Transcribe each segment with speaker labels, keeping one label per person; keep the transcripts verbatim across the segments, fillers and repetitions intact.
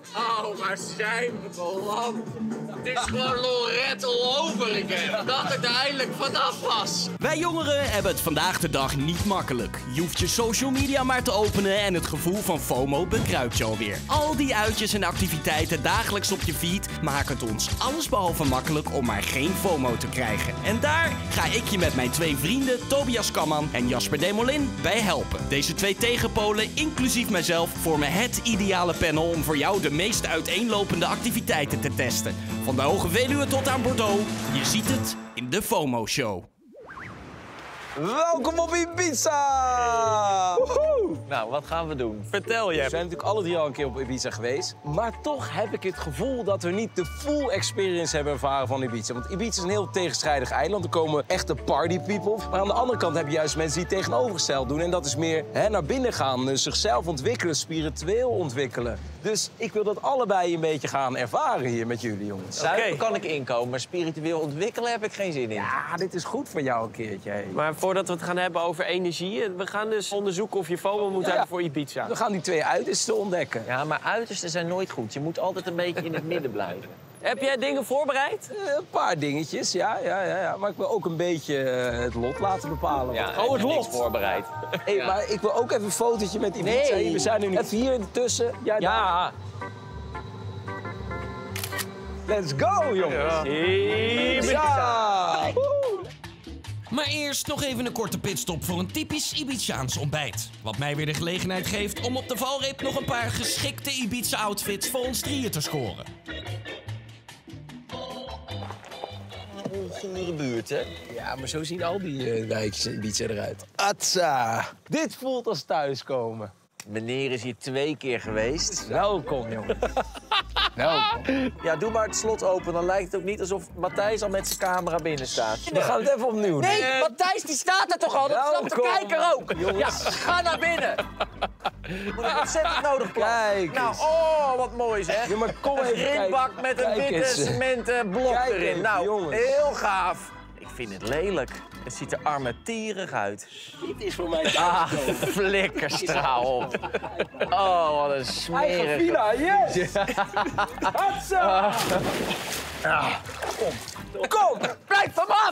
Speaker 1: Oh, waar zijn we beland? Het is gewoon Lorette all over again. Dat het er eindelijk vanaf was.
Speaker 2: Wij jongeren hebben het vandaag de dag niet makkelijk. Je hoeft je social media maar te openen en het gevoel van FOMO bekruipt je alweer. Al die uitjes en activiteiten dagelijks op je feed maken het ons allesbehalve makkelijk om maar geen FOMO te krijgen. En daar ga ik je met mijn twee vrienden Tobias Kamman en Jasper Demolin bij helpen. Deze twee tegenpolen, inclusief mijzelf, vormen het ideale panel om voor jou de meest uiteenlopende activiteiten te testen. Van de Hoge Veluwe tot aan Bordeaux. Je ziet het in de FOMO-show.
Speaker 3: Welkom op Ibiza! Woehoe!
Speaker 4: Nou, wat gaan we doen?
Speaker 3: Vertel je. We zijn natuurlijk alle drie al een keer op Ibiza geweest. Maar toch heb ik het gevoel dat we niet de full experience hebben ervaren van Ibiza. Want Ibiza is een heel tegenstrijdig eiland. Er komen echte party people. Maar aan de andere kant heb je juist mensen die het tegenovergesteld doen. En dat is meer hè, naar binnen gaan, dus zichzelf ontwikkelen, spiritueel ontwikkelen. Dus ik wil dat allebei een beetje gaan ervaren hier met jullie, jongens.
Speaker 4: Zuipen okay. kan ik inkomen, maar spiritueel ontwikkelen heb ik geen zin in.
Speaker 3: Ja, dit is goed voor jou een keertje. Hey.
Speaker 5: Maar voordat we het gaan hebben over energie, we gaan dus onderzoeken of je FOMO moet ja, hebben voor Ibiza.
Speaker 3: We gaan die twee uitersten ontdekken.
Speaker 4: Ja, maar uitersten zijn nooit goed. Je moet altijd een beetje in het midden blijven.
Speaker 5: Heb jij dingen voorbereid?
Speaker 3: Uh, een paar dingetjes, ja, ja, ja, ja. Maar ik wil ook een beetje uh, het lot laten bepalen.
Speaker 4: Ja,
Speaker 3: oh, het lot!
Speaker 4: Niks voorbereid.
Speaker 3: Hey, ja. Maar ik wil ook even een fotootje met Ibiza. Nee. We zijn er nu even hier ertussen. Ja.
Speaker 5: ja.
Speaker 3: Let's go, jongens!
Speaker 5: Ja. Ibiza!
Speaker 2: Maar eerst nog even een korte pitstop voor een typisch Ibizaans ontbijt. Wat mij weer de gelegenheid geeft om op de valreep nog een paar geschikte Ibiza-outfits voor ons drieën te scoren.
Speaker 4: Ongure buurt, hè?
Speaker 3: Ja, maar zo zien al die uh, wijkjes in Ibiza eruit. Atsa! Dit voelt als thuiskomen.
Speaker 4: Meneer is hier twee keer geweest.
Speaker 3: Welkom, jongen. Welkom.
Speaker 4: Ja, doe maar het slot open. Dan lijkt het ook niet alsof Matthijs al met zijn camera binnen staat.
Speaker 3: We gaan het even opnieuw doen.
Speaker 1: Nee, uh, Matthijs die staat er toch al? Dat snapt de kijker ook. Jongens. Ja, ga naar binnen.
Speaker 4: Moet ik ontzettend nodig plan.
Speaker 3: Kijk
Speaker 4: Nou, oh, wat mooi zeg.
Speaker 3: Ja, maar kom even
Speaker 4: een grindbak met een witte cementen blok
Speaker 3: Kijk
Speaker 4: erin.
Speaker 3: even,
Speaker 4: nou,
Speaker 3: jongens.
Speaker 4: heel gaaf. Ik vind het lelijk. Het ziet er armetierig uit.
Speaker 3: Dit is voor mij...
Speaker 4: Ah, flikkerstraal op. Oh, wat een smerige...
Speaker 3: Eigen villa, yes! Hatsa!
Speaker 4: Ah.
Speaker 3: Kom, kom!
Speaker 4: Blijf van me af!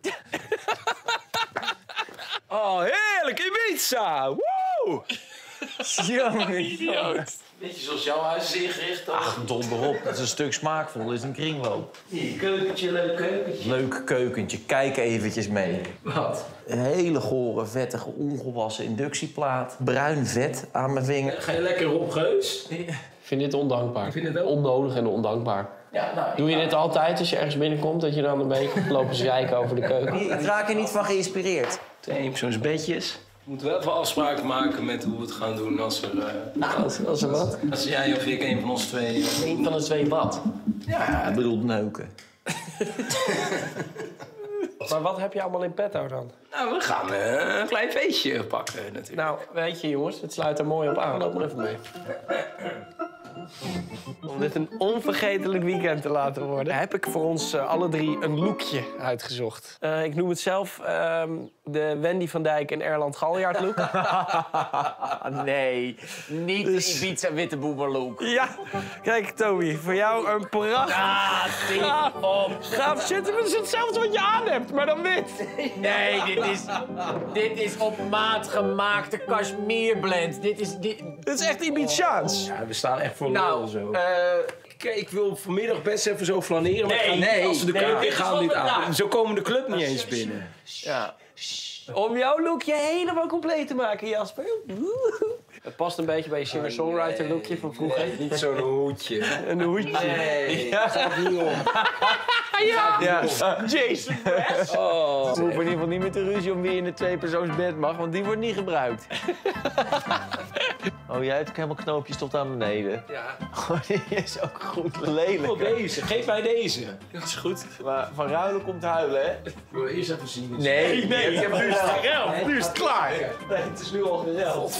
Speaker 3: Oh, heerlijk, Ibiza! Woe!
Speaker 4: Jongen, idioot.
Speaker 5: Beetje zoals jouw huis is ingericht.
Speaker 4: Ach, donder op. Dat is een stuk smaakvol. Dat is een kringloop.
Speaker 5: Hier, keukentje, leuk keukentje.
Speaker 4: Leuk keukentje. Kijk eventjes mee.
Speaker 5: Wat?
Speaker 4: Een hele gore, vettige, ongewassen inductieplaat. Bruin vet aan mijn vinger.
Speaker 5: Ga je lekker op, Geus?
Speaker 6: Ik vind dit ondankbaar.
Speaker 5: Ik vind het ook.
Speaker 6: Onnodig en ondankbaar.
Speaker 5: Ja, nou,
Speaker 6: Doe je dit altijd als je ergens binnenkomt? Dat je dan een beetje gaat lopen zeiken over de keuken?
Speaker 4: Ik raak er niet van geïnspireerd.
Speaker 3: Twee eenpersoonsbedjes.
Speaker 7: We moeten wel even afspraken maken met hoe we het gaan doen als er... Uh,
Speaker 6: Als, als er wat?
Speaker 7: als jij of ik, een van ons twee... Uh,
Speaker 6: Eén van de twee wat?
Speaker 4: Ja, ik bedoel neuken.
Speaker 6: Maar wat heb je allemaal in petto dan?
Speaker 7: nou, we gaan uh, een klein feestje pakken natuurlijk.
Speaker 6: Nou, weet je jongens, het sluit er mooi op aan. Loop maar even mee. Om dit een onvergetelijk weekend te laten worden, heb ik voor ons uh, alle drie een lookje uitgezocht. Uh, ik noem het zelf uh, de Wendy van Dijk en Erland Galjaard look.
Speaker 4: Nee, niet dus... de Ibiza witte boemer look.
Speaker 6: Ja, kijk Toby, voor jou een prachtig...
Speaker 4: Ah, op.
Speaker 6: Gaaf shit, het is hetzelfde wat je aan hebt, maar dan wit.
Speaker 4: Nee, dit is, dit is op maat gemaakte cashmereblend. Dit is... Dit...
Speaker 6: Dit is echt Ibizaans.
Speaker 7: Ja, we staan echt voor
Speaker 4: Nou,
Speaker 7: lol zo.
Speaker 4: Uh,
Speaker 7: Kijk, ik wil vanmiddag best even zo flaneren. Maar
Speaker 4: Nee,
Speaker 7: ik ga niet
Speaker 4: nee,
Speaker 7: als we de
Speaker 4: nee,
Speaker 7: keuken
Speaker 4: dit is
Speaker 7: gaan
Speaker 4: wel
Speaker 7: niet
Speaker 4: de
Speaker 7: aan.
Speaker 4: vraag.
Speaker 7: Zo komen de club niet eens binnen.
Speaker 4: ja.
Speaker 6: Om jouw lookje helemaal compleet te maken, Jasper. Het past een beetje bij je singer-songwriter lookje van vroeger.
Speaker 7: Niet zo'n hoedje.
Speaker 6: Een hoedje.
Speaker 7: Nee,
Speaker 6: Ja.
Speaker 7: gaat niet om.
Speaker 6: Ja.
Speaker 4: Ja.
Speaker 6: Jason Mraz.
Speaker 4: Oh. We hoeven in ieder geval niet met de ruzie om wie in het tweepersoonsbed mag, want die wordt niet gebruikt. Oh, jij hebt ook helemaal knoopjes tot aan beneden.
Speaker 7: Ja.
Speaker 4: Oh, die is ook goed
Speaker 7: Ik
Speaker 4: lelijk.
Speaker 7: wil deze. Geef mij deze. Dat is goed.
Speaker 4: Maar van ruilen komt huilen, hè?
Speaker 7: Ik wil eerst even zien.
Speaker 4: Nee,
Speaker 6: Nee,
Speaker 4: ik heb
Speaker 6: nu is het gereld. Nu is het klaar.
Speaker 4: Nee, het is nu al gereld.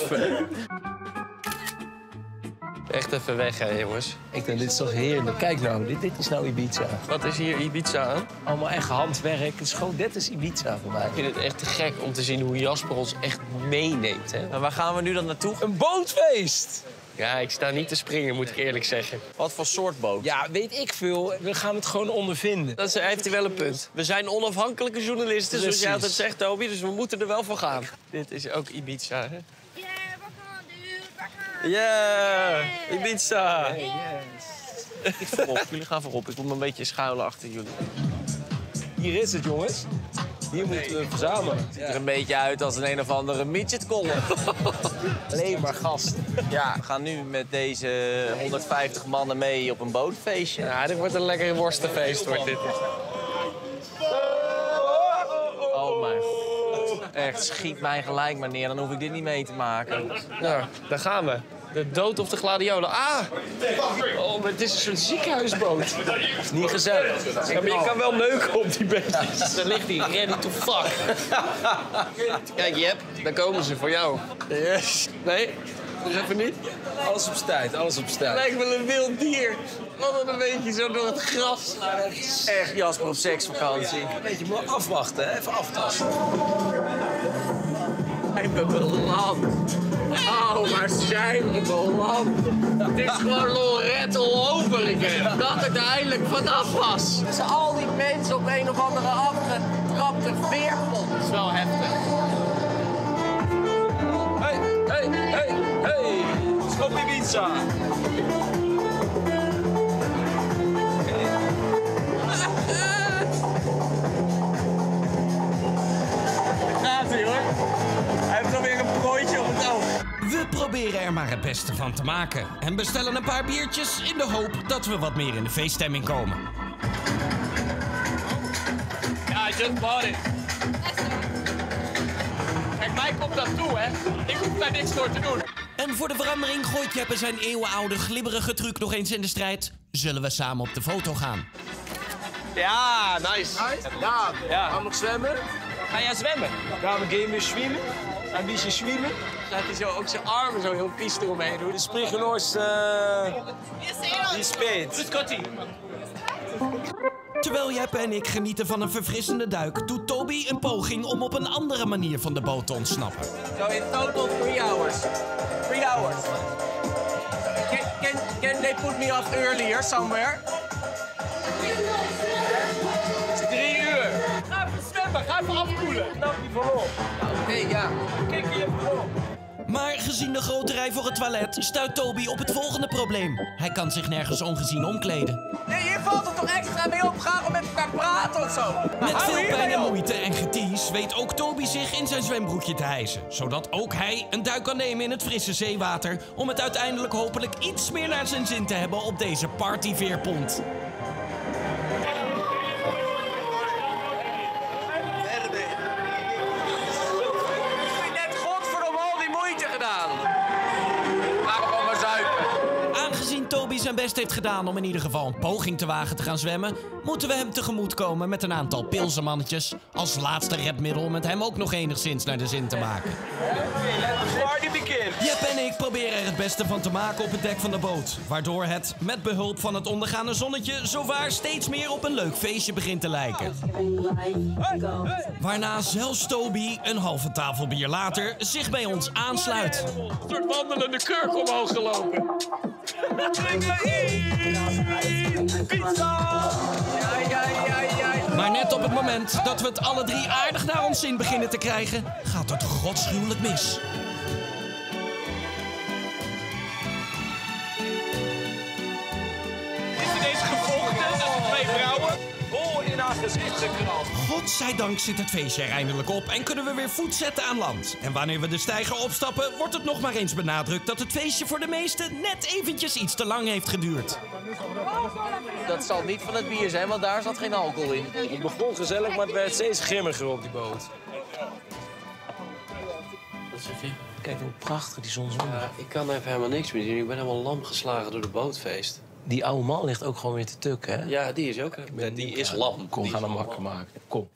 Speaker 6: Echt even weg, hè, jongens.
Speaker 3: Ik denk, dit is toch heerlijk. Kijk nou, dit, dit is nou Ibiza.
Speaker 6: Wat is hier Ibiza aan?
Speaker 3: Allemaal echt handwerk. Het is gewoon, dit is Ibiza voor mij.
Speaker 6: Ik vind het echt te gek om te zien hoe Jasper ons echt meeneemt, hè?
Speaker 4: En waar gaan we nu dan naartoe?
Speaker 3: Een bootfeest!
Speaker 6: Ja, ik sta niet te springen, moet ik eerlijk zeggen.
Speaker 5: Wat voor soort boot?
Speaker 3: Ja, weet ik veel. We gaan het gewoon ondervinden.
Speaker 6: Dat is, heeft hij wel een punt. We zijn onafhankelijke journalisten, zoals jij altijd zegt, Toby. Dus we moeten er wel voor gaan. Dit is ook Ibiza, hè?
Speaker 8: Yeah, we're gonna dude, we're gonna.
Speaker 6: Ja, yeah, Ibiza.
Speaker 5: Ik voorop, jullie gaan voorop. Ik moet me een beetje schuilen achter jullie.
Speaker 3: Hier is het, jongens. Hier moeten we verzamelen.
Speaker 4: Het ziet er een beetje uit als een een of andere midgetkolom.
Speaker 3: Alleen maar gasten.
Speaker 4: Ja, we gaan nu met deze honderdvijftig mannen mee op een bootfeestje.
Speaker 6: Ja, dit wordt een lekker worstenfeest, wordt dit.
Speaker 4: Oh mijn god. Echt, schiet mij gelijk maar neer, dan hoef ik dit niet mee te maken.
Speaker 6: Nou, daar gaan we. De dood of de gladiolen. Ah! Oh, maar het is een soort ziekenhuisboot.
Speaker 3: Niet gezellig.
Speaker 6: Ja, maar je kan wel neuken op die beestjes. Daar ligt hij, ready to fuck. Kijk, Jep, daar komen ze voor jou. Yes. Nee? Dus even niet?
Speaker 3: Alles op z'n tijd, alles op z'n tijd.
Speaker 6: Lijkt wel een wild dier. Wat een beetje zo door het gras.
Speaker 4: Echt Jasper op seksvakantie.
Speaker 3: Een beetje maar afwachten, hè? Even aftasten.
Speaker 1: Zijn we beland? Oh, waar zijn we beland? Het is gewoon Lorette all over again. Dat het er eindelijk vanaf was.
Speaker 4: Tussen al die mensen op een of andere afgetrapte veerpont. Dat is wel heftig.
Speaker 3: Hey, hey, hey, hey. Schop Ibiza.
Speaker 6: Gaat ie, hoor. Hij heeft alweer een prooitje op het oog.
Speaker 2: We proberen er maar het beste van te maken. En bestellen een paar biertjes in de hoop dat we wat meer in de feeststemming komen.
Speaker 6: Ja, just bought it. Kijk, mij komt dat toe, hè. Ik hoef daar niks voor te doen.
Speaker 2: En voor de verandering gooit Jeppe zijn eeuwenoude glibberige truc nog eens in de strijd. Zullen we samen op de foto gaan?
Speaker 6: Ja, nice.
Speaker 3: Ja,
Speaker 6: Ja.
Speaker 3: gaan we nog zwemmen?
Speaker 6: Ga jij zwemmen?
Speaker 3: Gaan we game weer zwemmen? Een beetje zwemmen?
Speaker 6: Gaat hij zo ook zijn armen zo heel pies eromheen doen?
Speaker 3: De Sprigenors, uh, die speed.
Speaker 2: Terwijl Jeppe en ik genieten van een verfrissende duik, doet Toby een poging om op een andere manier van de boot te ontsnappen.
Speaker 4: So in total three hours. Three hours. Can, can, can they put me off earlier somewhere?
Speaker 6: Drie uur. Ga even zwemmen, ga even afkoelen.
Speaker 4: Oké, ja.
Speaker 6: Kijk hier voorop.
Speaker 2: Maar gezien de grote rij voor het toilet stuit Toby op het volgende probleem. Hij kan zich nergens ongezien omkleden.
Speaker 4: Nee, hier valt het toch extra mee op. Ga gewoon met elkaar praten of zo.
Speaker 2: Met
Speaker 4: Hou
Speaker 2: veel
Speaker 4: hiermee
Speaker 2: pijn en
Speaker 4: op.
Speaker 2: moeite en geties weet ook Toby zich in zijn zwembroekje te hijsen. Zodat ook hij een duik kan nemen in het frisse zeewater om het uiteindelijk hopelijk iets meer naar zijn zin te hebben op deze partyveerpont.
Speaker 4: Net godverdomme al die moeite gedaan. Laten we gewoon maar zuipen.
Speaker 2: Aangezien Toby zijn best heeft gedaan om in ieder geval een poging te wagen te gaan zwemmen, moeten we hem tegemoetkomen met een aantal pilsenmannetjes als laatste redmiddel om het hem ook nog enigszins naar de zin te maken.
Speaker 6: Party begin.
Speaker 2: Jep en ik proberen er het beste van te maken op het dek van de boot, waardoor het, met behulp van het ondergaande zonnetje, zowaar steeds meer op een leuk feestje begint te lijken. Waarna zelfs Toby, een halve tafel bier later, zich bij ons aansluit.
Speaker 6: Een soort wandelende kurk omhoog gelopen.
Speaker 2: Maar net op het moment dat we het alle drie aardig naar ons zin beginnen te krijgen, gaat het godschuwelijk mis.
Speaker 6: Is ineens gevochten tussen twee vrouwen? Vol in haar gezicht gekrald.
Speaker 2: Godzijdank zit het feestje er eindelijk op en kunnen we weer voet zetten aan land. En wanneer we de steiger opstappen, wordt het nog maar eens benadrukt dat het feestje voor de meesten net eventjes iets te lang heeft geduurd.
Speaker 4: Dat zal niet van het bier zijn, want daar zat geen alcohol in.
Speaker 3: Het begon gezellig, maar het werd steeds grimmiger op die boot.
Speaker 5: Wat zeg je?
Speaker 3: Kijk hoe prachtig die zon zon.
Speaker 5: Ja, ik kan even helemaal niks meer zien. Ik ben helemaal lam geslagen door de bootfeest.
Speaker 3: Die oude man ligt ook gewoon weer te tukken, hè?
Speaker 5: Ja, die is ook. Ja, die is lam.
Speaker 3: Kom,
Speaker 5: Die
Speaker 3: ga
Speaker 5: is
Speaker 3: hem
Speaker 5: lam.
Speaker 3: wakker maken. Kom.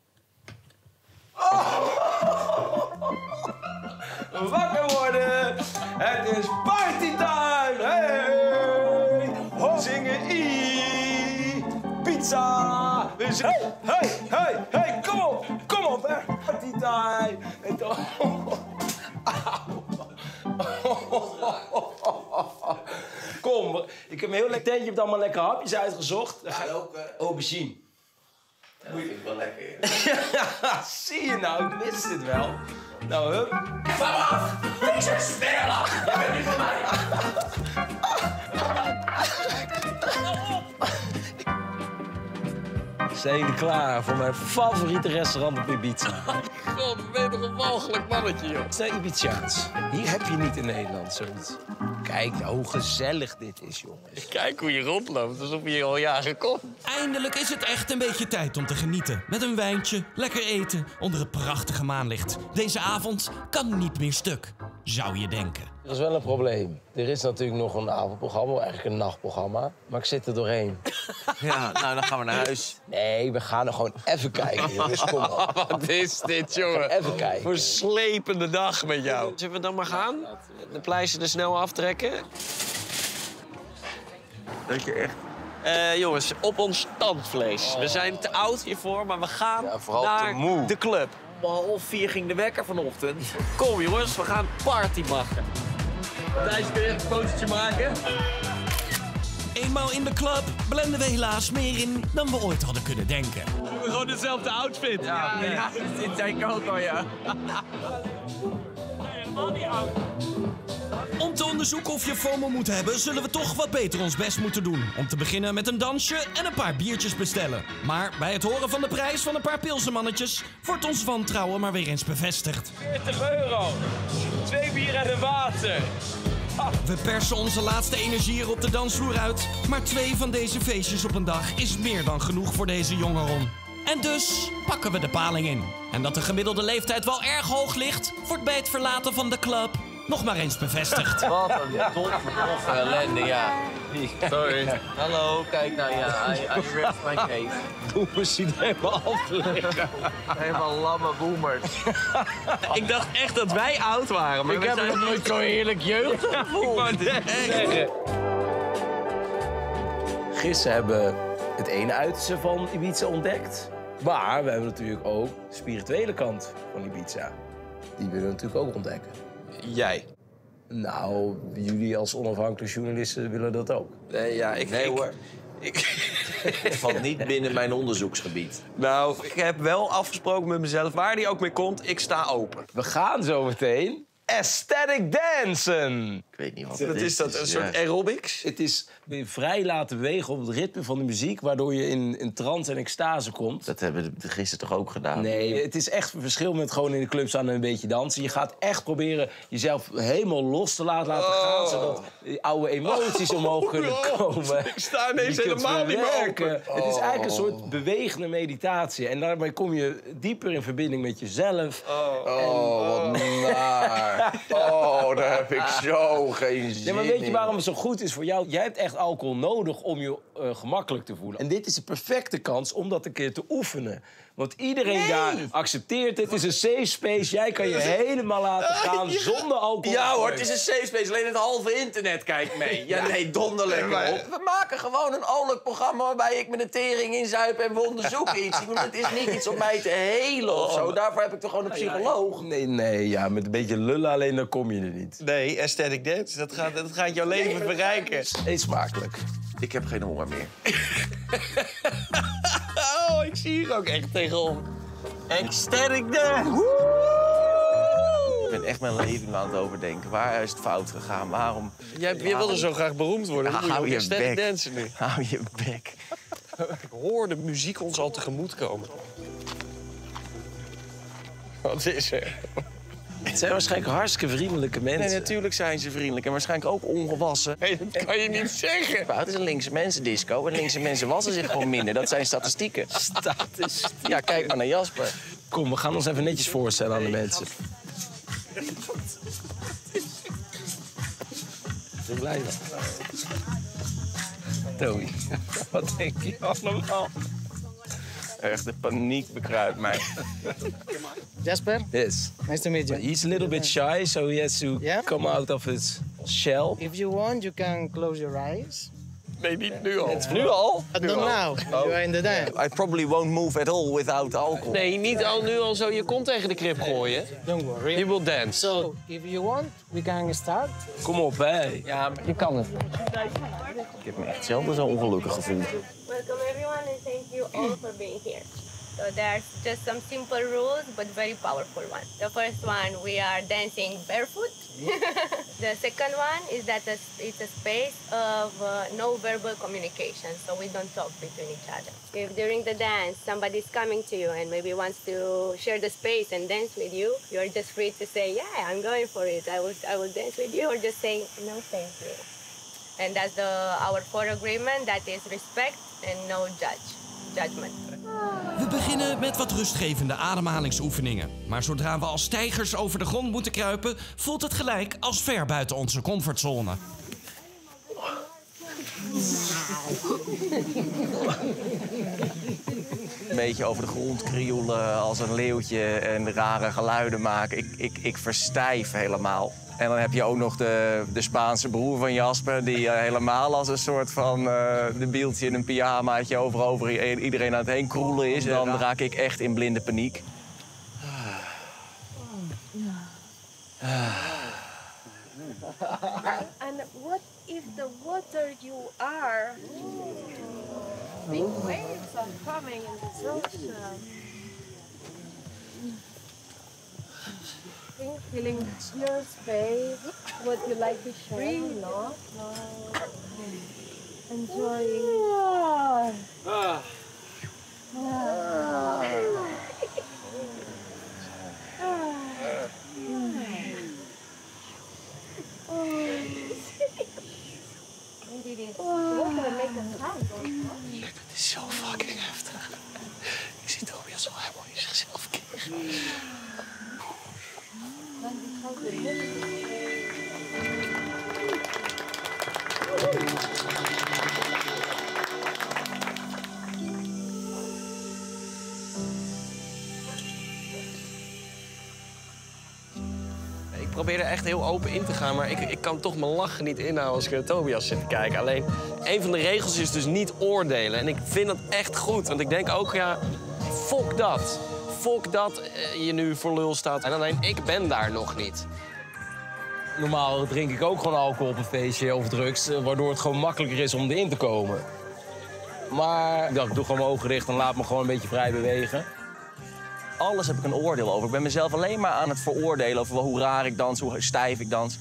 Speaker 3: Wakker worden! Het is partytime! Hey! Ho! Zingen I! Pizza! We zingen... Hey, hey, hey, hey! Kom op! Kom op, hè! Partytime! En dan... Auw. Kom, ik heb een heel lekker tentje, je hebt allemaal lekker hapjes uitgezocht. Dan ga je ook uh, aubergine.
Speaker 9: Ja, dat vind ik wel lekker.
Speaker 3: Ja, zie je nou, ik wist het wel. Nou, hup.
Speaker 9: Van af! Ik zeg sterrenlach! Jij bent niet van mij!
Speaker 3: Zijn jullie klaar voor mijn favoriete restaurant op Ibiza?
Speaker 1: God, ben je toch een walgelijk mannetje, joh.
Speaker 3: Het is nou Ibizaans. Hier heb je niet in Nederland zoiets. Kijk nou hoe gezellig dit is, jongens.
Speaker 1: Kijk hoe je rondloopt, alsof je hier al jaren komt.
Speaker 2: Eindelijk is het echt een beetje tijd om te genieten. Met een wijntje, lekker eten, onder het prachtige maanlicht. Deze avond kan niet meer stuk, zou je denken.
Speaker 3: Er is wel een probleem. Er is natuurlijk nog een avondprogramma, eigenlijk een nachtprogramma. Maar ik zit er doorheen.
Speaker 9: Ja, nou, dan gaan we naar huis.
Speaker 3: Nee, we gaan er gewoon even kijken, jongens. Kom op.
Speaker 1: Wat is dit, jongen?
Speaker 3: Even kijken.
Speaker 1: Verslepende dag met jou.
Speaker 6: Zullen we dan maar gaan? De pleister er snel aftrekken?
Speaker 9: Dat je echt...
Speaker 6: Uh, jongens, op ons tandvlees. We zijn te oud hiervoor, maar we gaan
Speaker 3: Ja, vooral
Speaker 6: naar
Speaker 3: te moe.
Speaker 6: de club.
Speaker 9: Om half vier ging de wekker vanochtend.
Speaker 6: Kom jongens, we gaan party maken.
Speaker 1: Thijs, kun je even een fotootje maken?
Speaker 2: Eenmaal in de club blenden we helaas meer in dan we ooit hadden kunnen denken.
Speaker 1: We hebben gewoon dezelfde outfit.
Speaker 9: Ja, ja, ja, dit denk ik ook al, ja.
Speaker 2: Om te onderzoeken of je FOMO moet hebben, zullen we toch wat beter ons best moeten doen. Om te beginnen met een dansje en een paar biertjes bestellen. Maar bij het horen van de prijs van een paar pilsenmannetjes wordt ons wantrouwen maar weer eens bevestigd.
Speaker 1: veertig euro. Twee bier en een water.
Speaker 2: We persen onze laatste energie er op de dansvloer uit. Maar twee van deze feestjes op een dag is meer dan genoeg voor deze jongeron. En dus pakken we de paling in. En dat de gemiddelde leeftijd wel erg hoog ligt, wordt bij het verlaten van de club nog maar eens bevestigd.
Speaker 9: Wat een toffe, toffe ellende, ja.
Speaker 1: Sorry.
Speaker 9: Hallo, kijk nou, ja, I, I ripped my cake.
Speaker 3: Doe me zien helemaal afleggen.
Speaker 9: Helemaal lamme boomers.
Speaker 6: Ik dacht echt dat wij oud waren, maar
Speaker 1: Ik
Speaker 6: we
Speaker 1: heb
Speaker 6: zijn...
Speaker 1: nog nooit zo'n heerlijk jeugdgevoel.
Speaker 3: Zeggen. Gisteren hebben we het ene uiterste van Ibiza ontdekt. Maar we hebben natuurlijk ook de spirituele kant van Ibiza. Die willen we natuurlijk ook ontdekken.
Speaker 6: Jij?
Speaker 3: Nou, jullie als onafhankelijke journalisten willen dat ook.
Speaker 6: Nee, ja, ik...
Speaker 9: Nee
Speaker 6: ik,
Speaker 9: hoor.
Speaker 6: Ik,
Speaker 9: Het valt niet binnen mijn onderzoeksgebied.
Speaker 6: nou, ik heb wel afgesproken met mezelf, waar die ook mee komt, ik sta open.
Speaker 3: We gaan zo meteen aesthetic dansen.
Speaker 9: Ik weet niet wat
Speaker 6: Wat
Speaker 9: het
Speaker 6: is dat, een soort aerobics?
Speaker 3: Het is je vrij laten bewegen op het ritme van de muziek, waardoor je in, in trance en extase komt.
Speaker 9: Dat hebben we gisteren toch ook gedaan?
Speaker 3: Nee, het is echt een verschil met gewoon in de club staan en een beetje dansen. Je gaat echt proberen jezelf helemaal los te laten, laten gaan, zodat die oude emoties omhoog kunnen komen.
Speaker 6: Ik sta ineens
Speaker 3: Je kunt
Speaker 6: helemaal niet meer
Speaker 3: verwerken.
Speaker 6: open.
Speaker 3: Het is eigenlijk een soort bewegende meditatie. En daarmee kom je dieper in verbinding met jezelf.
Speaker 9: Oh, wat naar. Oh, daar heb ik zo geen zin
Speaker 3: Ja, maar weet je
Speaker 9: in.
Speaker 3: waarom het zo goed is voor jou? Jij hebt echt alcohol nodig om je uh, gemakkelijk te voelen. En dit is de perfecte kans om dat een keer te oefenen. Want iedereen daar accepteert het. Het is een safe space. Jij kan je helemaal laten gaan zonder alcohol.
Speaker 9: Ja hoor, het is een safe space. Alleen het halve internet kijkt mee. Ja, nee, donder lekker op. We maken gewoon een oorlijk programma waarbij ik met een tering inzuip en we onderzoeken iets. Ik bedoel, het is niet iets om mij te helen of zo. Daarvoor heb ik toch gewoon een psycholoog.
Speaker 3: Nee, nee, ja, met een beetje lullen alleen dan kom je er niet.
Speaker 6: Nee, aesthetic dance, dat gaat, dat gaat jouw leven verrijken.
Speaker 3: Eet smakelijk.
Speaker 9: Ik heb geen honger meer.
Speaker 6: Oh, ik zie hier ook echt tegenop. Aesthetic dance.
Speaker 9: Ik ben echt mijn leven aan het overdenken. Waar is het fout gegaan? Waarom?
Speaker 6: Jij, jij wilde zo graag beroemd worden. Dan moet je
Speaker 9: Hou
Speaker 6: ook
Speaker 9: je
Speaker 6: aesthetic
Speaker 9: bek.
Speaker 6: dansen nu.
Speaker 9: Hou je bek.
Speaker 6: Ik hoor de muziek ons al tegemoet komen. Wat is er?
Speaker 3: Het zijn waarschijnlijk hartstikke vriendelijke mensen.
Speaker 9: Nee, natuurlijk zijn ze vriendelijk en waarschijnlijk ook ongewassen.
Speaker 6: Nee, dat kan je niet zeggen.
Speaker 9: Maar het is een linkse mensendisco en linkse mensen wassen zich gewoon minder. Dat zijn statistieken.
Speaker 3: Statistiek.
Speaker 9: Ja, kijk maar naar Jasper.
Speaker 3: Kom, we gaan ons even netjes voorstellen aan de mensen. Zo blij van. Toby, wat denk je allemaal?
Speaker 9: Echt, de paniek bekruipt mij.
Speaker 10: Jasper,
Speaker 3: Yes.
Speaker 10: nice to meet you.
Speaker 3: He's a little bit shy, so he has to
Speaker 10: Yeah?
Speaker 3: come out of his shell.
Speaker 10: If you want, you can close your eyes.
Speaker 5: Nee, niet nu al.
Speaker 3: Nu al?
Speaker 10: But not now. You are in the dance.
Speaker 9: I probably won't move at all without alcohol.
Speaker 5: Nee, niet al nu al zo je kont tegen de krip gooien.
Speaker 10: Don't worry.
Speaker 5: You will dance.
Speaker 10: So, if you want, we can start.
Speaker 3: Kom op, hè.
Speaker 10: Ja, je kan het.
Speaker 9: Ik heb me echt zelden zo ongelukkig gevoeld.
Speaker 8: Welcome everyone and thank you all for being here. So there's just some simple rules, but very powerful ones. The first one, we are dancing barefoot. The second one is that it's a space of uh, no verbal communication, so we don't talk between each other. If during the dance somebody's coming to you and maybe wants to share the space and dance with you, you're just free to say, yeah, I'm going for it. I will, I will dance with you, or just say, no, thank you. And that's the, our fourth agreement, that is respect and no judge, judgment.
Speaker 2: We beginnen met wat rustgevende ademhalingsoefeningen. Maar zodra we als tijgers over de grond moeten kruipen, voelt het gelijk als ver buiten onze comfortzone.
Speaker 9: Een beetje over de grond krioelen als een leeuwtje en rare geluiden maken. Ik, ik, ik verstijf helemaal. En dan heb je ook nog de, de Spaanse broer van Jasper... die uh, helemaal als een soort van uh, debieltje in een pyjamaatje... over, over iedereen aan het heen kroelen is. Dan raak ik echt in blinde paniek.
Speaker 8: And what if the water you are? Big waves are coming in this ocean. Feeling your space, what you like to share, no? No. Enjoying. Ah. Ah.
Speaker 2: Het is zo fucking heftig. Ik zie Tobias zo helemaal in zichzelf keren.
Speaker 5: Ik probeer er echt heel open in te gaan, maar ik, ik kan toch mijn lachen niet inhouden als ik naar Tobias zit te kijken. Alleen, een van de regels is dus niet oordelen. En ik vind dat echt goed, want ik denk ook, ja, fuck dat. Fuck dat je nu voor lul staat. En alleen, ik ben daar nog niet.
Speaker 3: Normaal drink ik ook gewoon alcohol op een feestje of drugs... waardoor het gewoon makkelijker is om erin te komen. Maar ik dacht, ik doe gewoon mijn ogen dicht en laat me gewoon een beetje vrij bewegen.
Speaker 9: Alles heb ik een oordeel over. Ik ben mezelf alleen maar aan het veroordelen over hoe raar ik dans, hoe stijf ik dans.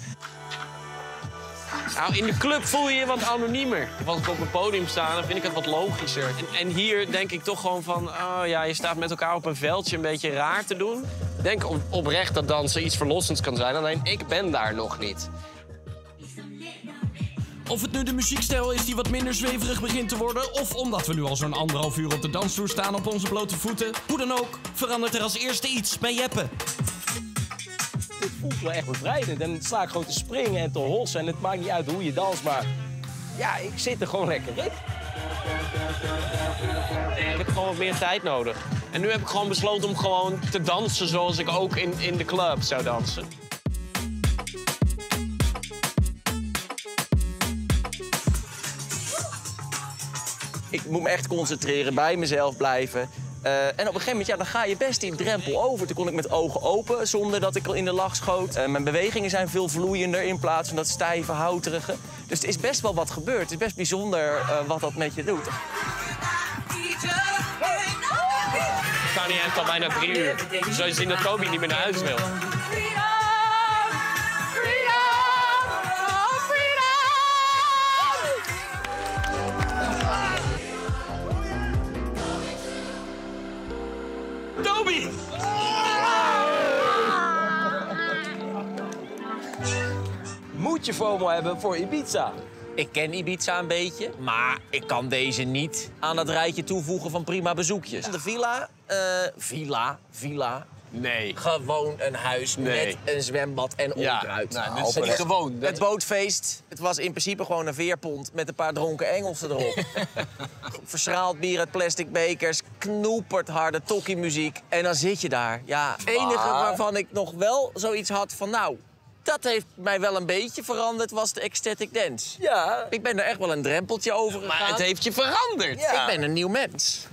Speaker 5: Nou, in de club voel je je wat anoniemer. Als ik op een podium sta, dan vind ik het wat logischer. En, en hier denk ik toch gewoon van, oh ja, je staat met elkaar op een veldje een beetje raar te doen. Ik denk op, oprecht dat dansen iets verlossends kan zijn, alleen ik ben daar nog niet.
Speaker 2: Of het nu de muziekstijl is die wat minder zweverig begint te worden... of omdat we nu al zo'n anderhalf uur op de dansvloer staan op onze blote voeten... hoe dan ook, verandert er als eerste iets bij Jeppe.
Speaker 3: Het voelt wel echt bevrijdend. En het sta ik gewoon te springen en te hossen. En het maakt niet uit hoe je danst, maar ja, ik zit er gewoon lekker in.
Speaker 5: Ik heb gewoon wat meer tijd nodig. En nu heb ik gewoon besloten om gewoon te dansen zoals ik ook in, in de club zou dansen.
Speaker 9: Ik moet me echt concentreren, bij mezelf blijven. Uh, en op een gegeven moment, ja, dan ga je best die drempel over. Toen kon ik met ogen open, zonder dat ik al in de lach schoot. Uh, mijn bewegingen zijn veel vloeiender in plaats van dat stijve, houterige. Dus er is best wel wat gebeurd. Het is best bijzonder uh, wat dat met je doet.
Speaker 5: Ik sta niet echt al bijna drie uur. Zou je zien dat Toby niet meer naar huis wil.
Speaker 2: Toby!
Speaker 3: Moet je FOMO hebben voor Ibiza?
Speaker 9: Ik ken Ibiza een beetje, maar ik kan deze niet aan dat rijtje toevoegen van prima bezoekjes. De villa, uh, villa, villa.
Speaker 5: Nee.
Speaker 9: Gewoon een huis
Speaker 5: nee.
Speaker 9: met een zwembad en onkruid.
Speaker 5: Ja, nou, dat is niet gewoon.
Speaker 9: Het bootfeest, het was in principe gewoon een veerpont met een paar dronken Engelsen erop. Verschraald bier uit plastic bekers, knoeperd harde tokkiemuziek. En dan zit je daar. Ja, het enige waarvan ik nog wel zoiets had van nou, dat heeft mij wel een beetje veranderd, was de ecstatic dance.
Speaker 3: Ja.
Speaker 9: Ik ben er echt wel een drempeltje over gegaan.
Speaker 5: Maar het heeft je veranderd.
Speaker 9: Ja. Ik ben een nieuw mens.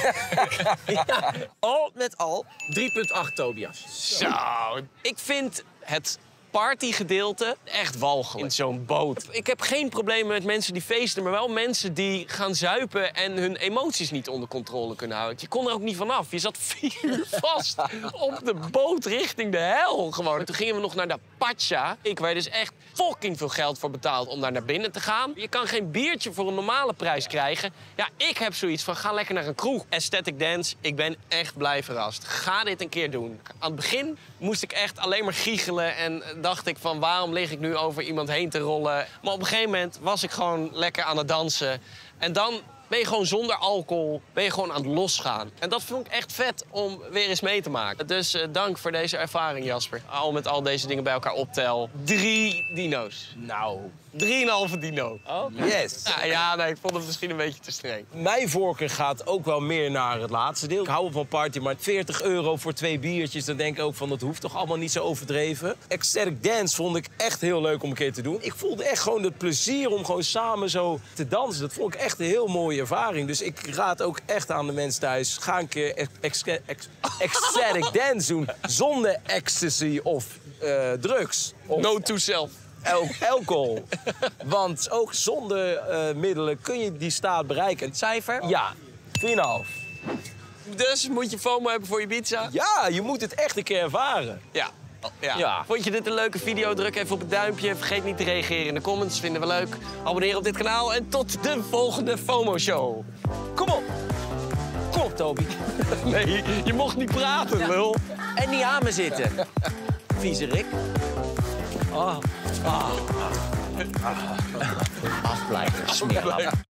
Speaker 9: Ja, al met al drie komma acht Tobias.
Speaker 5: Zo. Ik vind het partygedeelte echt walgelijk in zo'n boot. Ik heb geen problemen met mensen die feesten, maar wel mensen die gaan zuipen en hun emoties niet onder controle kunnen houden. Je kon er ook niet vanaf. Je zat vier uur vast op de boot richting de hel gewoon. En toen gingen we nog naar de Pacha. Ik werd dus echt fucking veel geld voor betaald om daar naar binnen te gaan. Je kan geen biertje voor een normale prijs krijgen. Ja, ik heb zoiets van, ga lekker naar een kroeg. Aesthetic Dance, ik ben echt blij verrast. Ga dit een keer doen. Aan het begin moest ik echt alleen maar giechelen en dacht ik van, waarom lig ik nu over iemand heen te rollen? Maar op een gegeven moment was ik gewoon lekker aan het dansen. En dan ben je gewoon zonder alcohol, ben je gewoon aan het losgaan. En dat vond ik echt vet om weer eens mee te maken. Dus uh, dank voor deze ervaring, Jasper. Al met al deze dingen bij elkaar optel. Drie dino's.
Speaker 3: Nou.
Speaker 5: Drieënhalve dino.
Speaker 3: Oh, yes.
Speaker 5: Ja, ja, nee, ik vond het misschien een beetje te streng.
Speaker 3: Mijn voorkeur gaat ook wel meer naar het laatste deel. Ik hou van party, maar veertig euro voor twee biertjes... dan denk ik ook van, dat hoeft toch allemaal niet zo overdreven. Ecstatic Dance vond ik echt heel leuk om een keer te doen. Ik voelde echt gewoon het plezier om gewoon samen zo te dansen. Dat vond ik echt een heel mooie ervaring. Dus ik raad ook echt aan de mensen thuis... ga een keer ex ex ex Ecstatic Dance doen zonder ecstasy of uh, drugs. Of
Speaker 5: no to self.
Speaker 3: El alcohol. Want ook zonder uh, middelen kun je die staat bereiken.
Speaker 5: Het cijfer?
Speaker 3: Ja, vier komma vijf.
Speaker 5: Dus moet je FOMO hebben voor je pizza?
Speaker 3: Ja, je moet het echt een keer ervaren.
Speaker 5: Ja. Ja.
Speaker 3: Ja.
Speaker 5: Vond je dit een leuke video? Druk even op het duimpje. Vergeet niet te reageren in de comments. Vinden we leuk. Abonneer op dit kanaal en tot de volgende FOMO-show.
Speaker 3: Kom op. Kom op, Toby.
Speaker 5: Nee, je mocht niet praten, ja. Lul.
Speaker 9: En niet aan me zitten. Viezerik.
Speaker 3: Ah. Ah.
Speaker 9: Afblijven, smeerlap.